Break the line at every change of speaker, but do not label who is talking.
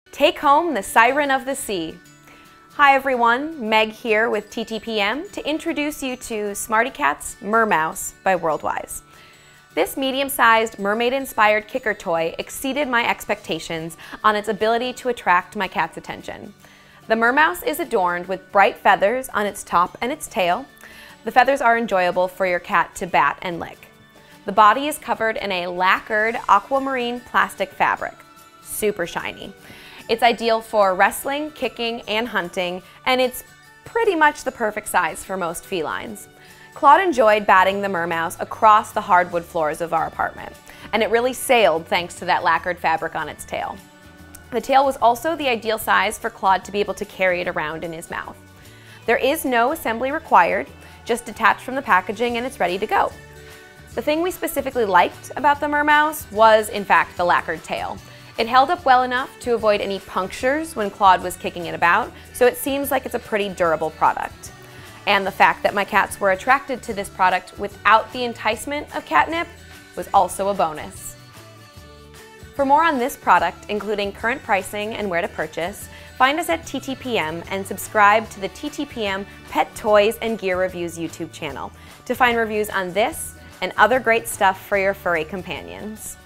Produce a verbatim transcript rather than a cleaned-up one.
Take home the siren of the sea. Hi everyone, Meg here with T T P M to introduce you to SmartyKat's Mer Mouse by Worldwise. This medium-sized mermaid-inspired kicker toy exceeded my expectations on its ability to attract my cat's attention. The Mer Mouse is adorned with bright feathers on its top and its tail. The feathers are enjoyable for your cat to bat and lick. The body is covered in a lacquered aquamarine plastic fabric, super shiny. It's ideal for wrestling, kicking, and hunting, and it's pretty much the perfect size for most felines. Claude enjoyed batting the Mer Mouse across the hardwood floors of our apartment, and it really sailed thanks to that lacquered fabric on its tail. The tail was also the ideal size for Claude to be able to carry it around in his mouth. There is no assembly required, just detach from the packaging and it's ready to go. The thing we specifically liked about the Mer Mouse was, in fact, the lacquered tail. It held up well enough to avoid any punctures when Claude was kicking it about, so it seems like it's a pretty durable product. And the fact that my cats were attracted to this product without the enticement of catnip was also a bonus. For more on this product, including current pricing and where to purchase, find us at T T P M and subscribe to the T T P M Pet Toys and Gear Reviews YouTube channel to find reviews on this and other great stuff for your furry companions.